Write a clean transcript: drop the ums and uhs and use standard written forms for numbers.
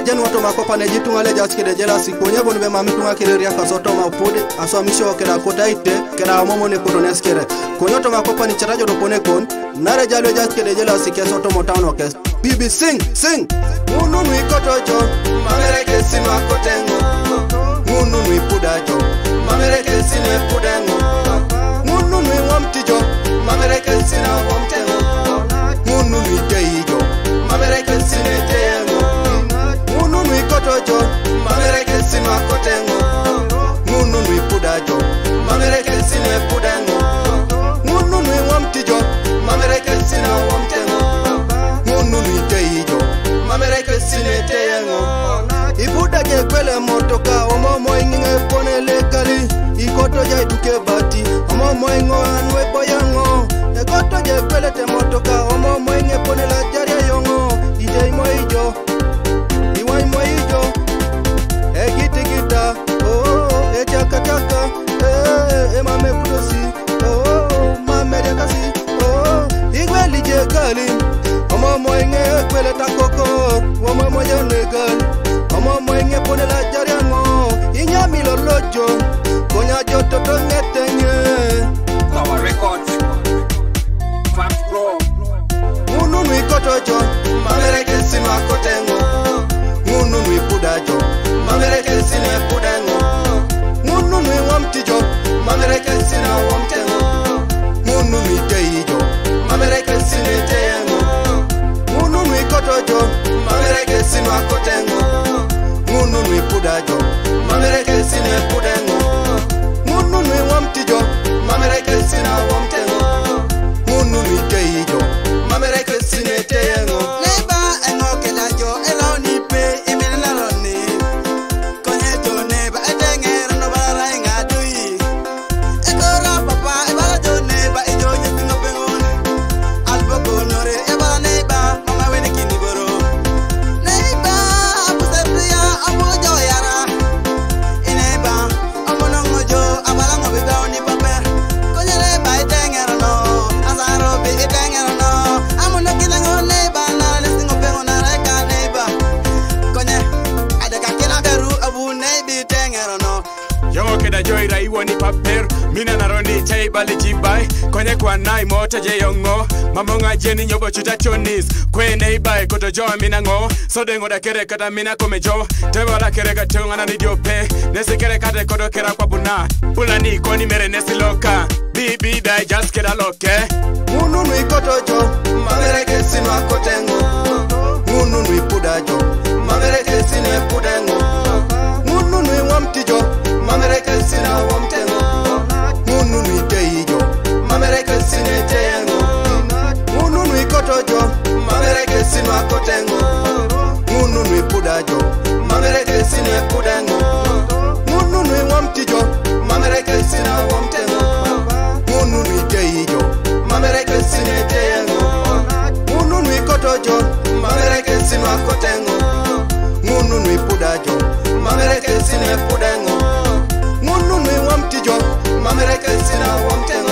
jen wato makopa ne jitunga le jaski de jela sikonye bonu be mamitunga kile ria kasoto mapude aso misho kera kota ite kera momo ne korones kere konyoto makopa ni charajo do pone kon nare jalo jaski de jela sikesoto motano kes bibi sing munu nui kotojo mamereke sinu akotengo munu nui pudajo mamereke sinu pudengo munu nui wamtijo mamereke sinu wamtengo munu nui teijo mamereke sinu teyengo munu nui kotojo mamereke sinu akotengo munu nui pudajo mamereke sinu pudengo munu nui wamtijo mamereke sinu wamtengo munu nui teijo mamereke sinu teyengo ibuda je kwele motoka omomo inge pone lekali ikoto je duke bati omomo ingo anwe boyango ekoto je kwele te motoka omomo inge pone la jaria yongo ide moijo iwai moijo gita oh chaka mame kudosi oh mame jakasi oh igweli je kali omomo inge kwele takoko omomo yenegal omomo inge pone la jariango inyami lolojo konya joto to ngetenye Power Records Fast Pro munu nui kotojo mamereke sinu akotengo munu nui pudajo mamereke sinu pudengo munu nui wamtijo mamereke sinu wamtengo munu nui teijo mamereke sinu teyengo munu nui kotojo mamereke sinu akotengo munu nui pudajo mamereke sinu pudengo munu nui wamtijo mamereke sinu wamtengo munu nui teijo mamereke sinu teyengo neba enoke la jo eloni pe imela loni konye jo neba etengero no bara ngadui ekora papa ebala jo neba ejo yetingo pengon albo konore ebala neba mama wene kiniboro neba abuseria amojo yara ineba amono ngojo abala ngobe baoni paper konye neba etengero no azaro be etengero no amono kilango neba na lesingo pengon na reka neba konye adaka kila beru abu nebi etengero no Yongo keda joira iwoni paper Mina naroni chai bali jibai Konye kwa nai mota je yongo Mamonga jeni nyobo chuta chonis Kwe neibai koto joa mina ngo Sodengo da kere kata mina kome jo Tewa la kere katunga na nidio pe Nesi kere kate kodo kera kwa buna Pula ni koni mere nesi loka Bibi dai just kera loke munu nui kotojo mamereke sinu akotengo munu nui pudajo mamereke sinu pudengo munu nui wamtijo mamereke sinu wamtengo munu nui teijo mamereke sinu teyengo munu nui kotojo mamereke sinu akotengo munu nui pudajo mamereke sinu pudengo munu nui wamtijo mamereke sinu wamtengo munu nui teijo mamereke sinu teyengo munu nui kotojo mamereke sinu akotengo munu nui pudajo mamereke sinu pudengo munu nui wamtijo mamereke sinu wamtengo